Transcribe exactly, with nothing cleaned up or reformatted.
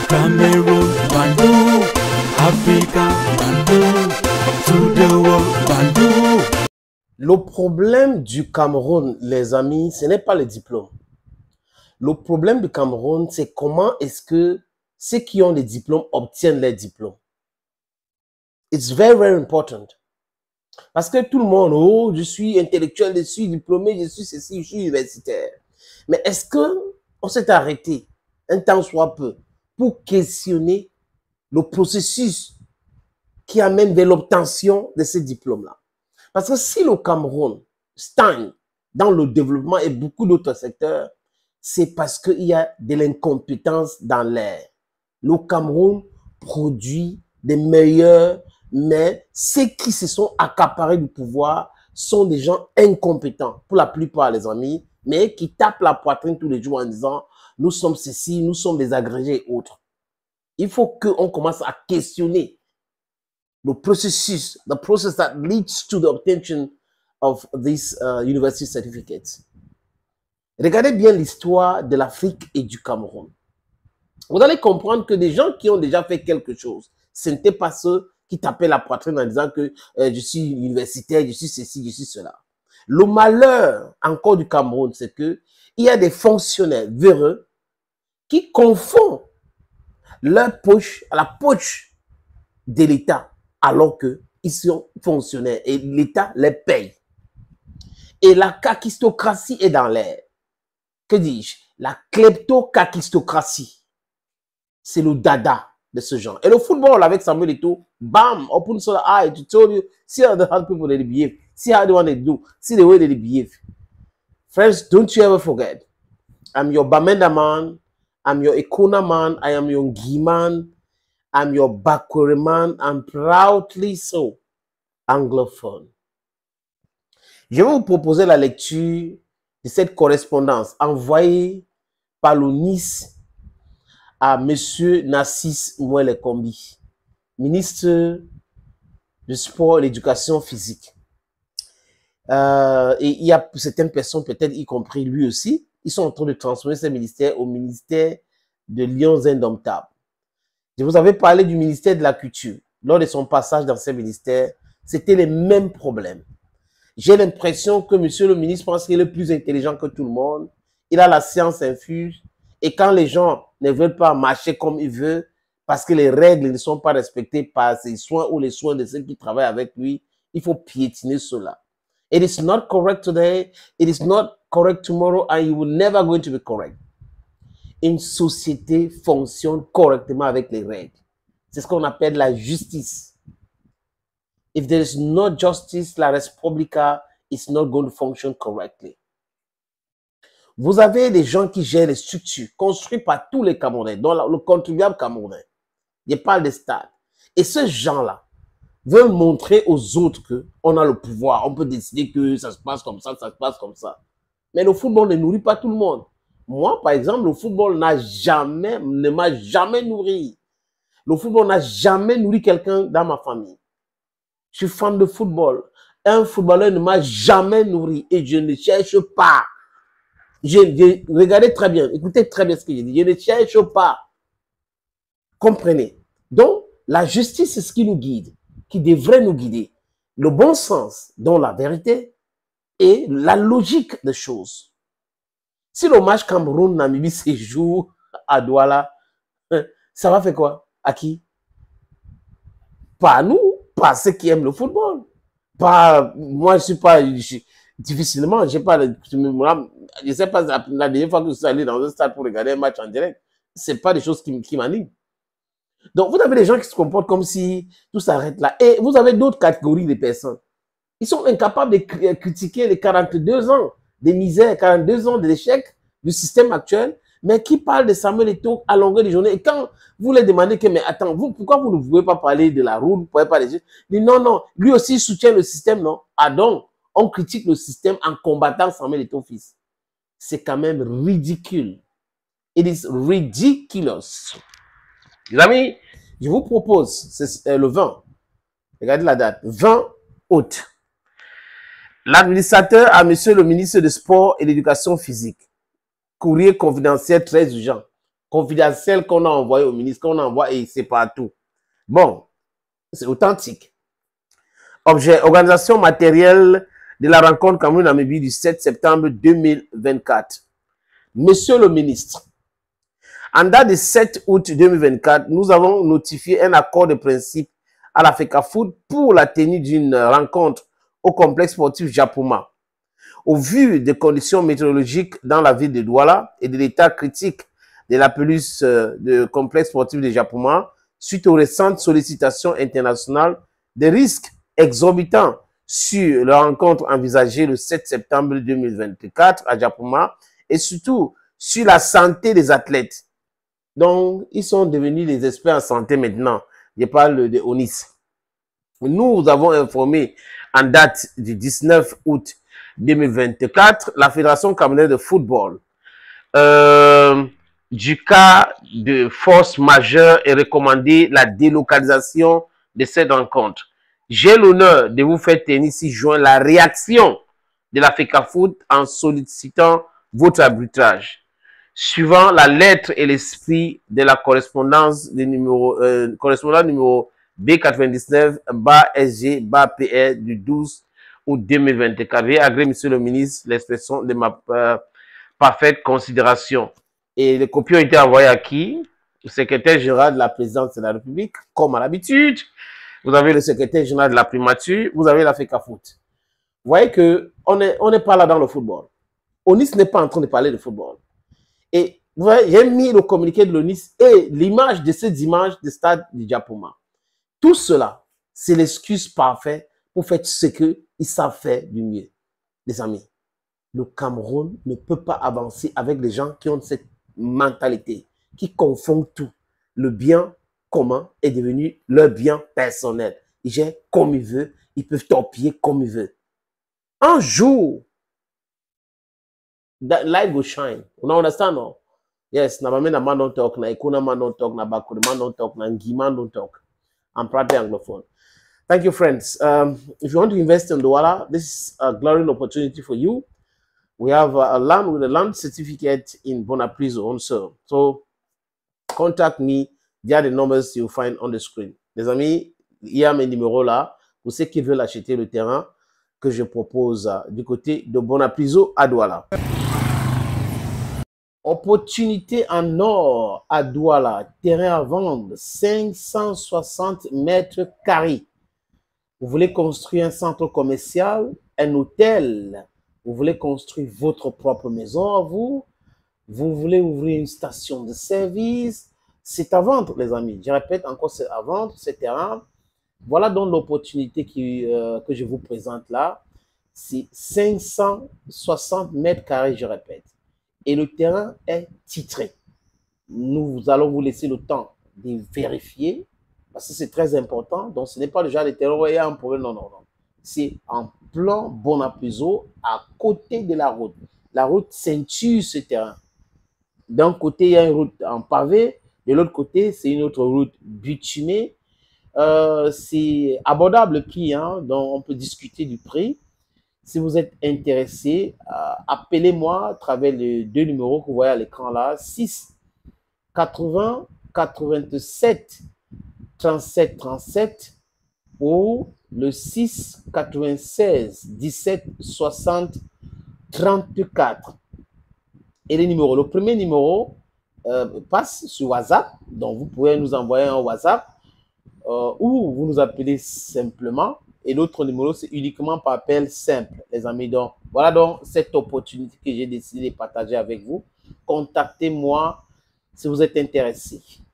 Cameroon, Bandung, Africa, Bandung, to the world, Bandung. Le problème du Cameroun, les amis, ce n'est pas le diplôme. Le problème du Cameroun, c'est comment est-ce que ceux qui ont des diplômes obtiennent les diplômes. It's very, very important. Parce que tout le monde, oh, je suis intellectuel, je suis diplômé, je suis ceci, je suis universitaire. Mais est-ce qu'on s'est arrêté un temps soit peu pour questionner le processus qui amène vers l'obtention de ces diplômes-là? Parce que si le Cameroun stagne dans le développement et beaucoup d'autres secteurs, c'est parce qu'il y a de l'incompétence dans l'air. Le Cameroun produit des meilleurs, mais ceux qui se sont accaparés du pouvoir sont des gens incompétents, pour la plupart les amis, mais qui tapent la poitrine tous les jours en disant « nous sommes ceci, nous sommes des agrégés et autres ». Il faut qu'on commence à questionner le processus, the process that leads to the obtention of these uh, university certificates. Regardez bien l'histoire de l'Afrique et du Cameroun. Vous allez comprendre que des gens qui ont déjà fait quelque chose, ce n'étaient pas ceux qui tapaient la poitrine en disant que euh, je suis universitaire, je suis ceci, je suis cela. Le malheur encore du Cameroun, c'est que il y a des fonctionnaires véreux qui confondent leur poche à la poche de l'État alors qu'ils sont fonctionnaires et l'État les paye. Et la kakistocratie est dans l'air. Que dis-je? La kleptokakistocratie. C'est le dada de ce genre. Et le football avec Samuel Eto'o, bam, open so eye to tell you, see how the hard people they behave, see how they want to do, see the way they behave. Friends, don't you ever forget, I'm your Bamenda man, I'm your Ekuna man, I am your Ngi man, I'm your Bakwere man, and proudly so, anglophone. Je vais vous proposer la lecture de cette correspondance envoyée par le Nice à M. Narcisse Mouele-Kombi, ministre du Sport et de l'Éducation physique. Euh, et il y a certaines personnes, peut-être y compris lui aussi, ils sont en train de transformer ce ministère au ministère de Lions Indomptables. Je vous avais parlé du ministère de la Culture. Lors de son passage dans ce ministère, c'était les mêmes problèmes. J'ai l'impression que monsieur le ministre pense qu'il est plus intelligent que tout le monde. Il a la science infuse. Et quand les gens ne veulent pas marcher comme ils veulent, parce que les règles ne sont pas respectées par ses soins ou les soins de ceux qui travaillent avec lui, il faut piétiner cela. It is not correct today, it is not correct tomorrow, and you will never going to be correct. Une société fonctionne correctement avec les règles. C'est ce qu'on appelle la justice. If there is no justice, la Respublica is not going to function correctly. Vous avez des gens qui gèrent les structures construites par tous les Camerounais, dont le contribuable camerounais. Je parle des stades. Et ces gens-là veulent montrer aux autres qu'on a le pouvoir. On peut décider que ça se passe comme ça, ça se passe comme ça. Mais le football ne nourrit pas tout le monde. Moi, par exemple, le football n'a jamais, ne m'a jamais nourri. Le football n'a jamais nourri quelqu'un dans ma famille. Je suis fan de football. Un footballeur ne m'a jamais nourri et je ne cherche pas. Je, je, regardez très bien, écoutez très bien ce que je dis. Je ne cherche pas. Comprenez. Donc, la justice, c'est ce qui nous guide, qui devrait nous guider. Le bon sens, dont la vérité et la logique des choses. Si le match Cameroun-Namibie se joue à Douala, ça va faire quoi? À qui? Pas à nous, pas à ceux qui aiment le football. Pas, moi, je suis pas, je, difficilement, j'ai pas, je sais pas, la dernière fois que je suis allé dans un stade pour regarder un match en direct, c'est pas des choses qui, qui m'animent. Donc, vous avez des gens qui se comportent comme si tout s'arrête là. Et vous avez d'autres catégories de personnes. Ils sont incapables de critiquer les quarante-deux ans de misère, quarante-deux ans d'échec du système actuel, mais qui parlent de Samuel Eto'o à longueur de journée. Et quand vous les demandez que, mais attends, vous, pourquoi vous ne pouvez pas parler de la route, vous ne pouvez pas les dire, dit non, non, lui aussi il soutient le système, non? Ah donc, on critique le système en combattant Samuel Eto'o fils. C'est quand même ridicule. It is ridiculous. Les amis, je vous propose, c'est euh, le vingt, regardez la date, vingt août. L'administrateur à monsieur le ministre des Sports et de l'Éducation physique. Courrier confidentiel très urgent. confidentiel qu'on a envoyé au ministre, qu'on envoie et c'est partout. Bon, c'est authentique. Objet, organisation matérielle de la rencontre Cameroun-Namibie du sept septembre deux mille vingt-quatre. Monsieur le ministre, en date du sept août deux mille vingt-quatre, nous avons notifié un accord de principe à la FECAFOOT pour la tenue d'une rencontre au complexe sportif Japoma. Au vu des conditions météorologiques dans la ville de Douala et de l'état critique de la pelouse du complexe sportif de Japoma, suite aux récentes sollicitations internationales, des risques exorbitants sur la rencontre envisagée le sept septembre deux mille vingt-quatre à Japoma et surtout sur la santé des athlètes. Donc, ils sont devenus des experts en santé maintenant. Je parle de Onis. Nous avons informé en date du dix-neuf août deux mille vingt-quatre la Fédération camerounaise de football euh, du cas de force majeure et recommandé la délocalisation de cette rencontre. J'ai l'honneur de vous faire tenir ici joint la réaction de la FECAFOOT en sollicitant votre arbitrage. Suivant la lettre et l'esprit de la correspondance du numéro, euh, correspondant numéro B quatre-vingt-dix-neuf S G P R du douze août deux mille vingt-quatre. J'ai agréé, monsieur le ministre, l'expression de ma euh, parfaite considération. Et les copies ont été envoyées à qui? Le secrétaire général de la présidence de la République, comme à l'habitude. Vous avez le secrétaire général de la primature, vous avez la FECAFOOT. Vous voyez qu'on n'est on n'est pas là dans le football. Onis n'est pas en train de parler de football. Et vous voyez, j'ai mis le communiqué de l'Onis et l'image de cette image du stade du Japoma. Tout cela, c'est l'excuse parfaite pour faire ce qu'ils savent faire du mieux. Les amis, le Cameroun ne peut pas avancer avec les gens qui ont cette mentalité, qui confondent tout. Le bien commun est devenu leur bien personnel. Ils gèrent comme ils veulent, ils peuvent torpiller comme ils veulent. Un jour, that light will shine. You understand? No? Yes, na mame na man don't talk, na ikuna man don't talk, na bakuri man don't talk, na ngi man don't talk. I'm proud Anglophone. Thank you, friends. Um, if you want to invest in Douala, this is a glaring opportunity for you. We have a, a land with a land certificate in Bonaprise also. So contact me via the numbers you'll find on the screen. Les amis, il y a mes numéros là pour ceux qui veulent acheter le terrain que je propose uh, du côté de Bonapriso à Douala. Opportunité en or à Douala, terrain à vendre, cinq cent soixante mètres carrés. Vous voulez construire un centre commercial, un hôtel, vous voulez construire votre propre maison à vous, vous voulez ouvrir une station de service, c'est à vendre les amis. Je répète encore, c'est à vendre, ce terrain. Voilà donc l'opportunité euh, que je vous présente là. C'est cinq cent soixante mètres carrés, je répète. Et le terrain est titré. Nous allons vous laisser le temps de vérifier, parce que c'est très important. Donc, ce n'est pas le genre de terrain où il y a un problème. Non, non, non. C'est en plan Bonapriso, à côté de la route. La route ceinture ce terrain. D'un côté, il y a une route en pavé. De l'autre côté, c'est une autre route bitumée. Euh, c'est abordable le prix, hein, donc on peut discuter du prix. Si vous êtes intéressé, euh, appelez-moi à travers les deux numéros que vous voyez à l'écran là, six quatre-vingts quatre-vingt-sept trente-sept trente-sept ou le six quatre-vingt-seize dix-sept soixante trente-quatre. Et les numéros, le premier numéro euh, passe sur WhatsApp, donc vous pouvez nous envoyer un WhatsApp euh, ou vous nous appelez simplement. Et l'autre numéro, c'est uniquement par appel simple, les amis. Donc, voilà donc cette opportunité que j'ai décidé de partager avec vous. Contactez-moi si vous êtes intéressé.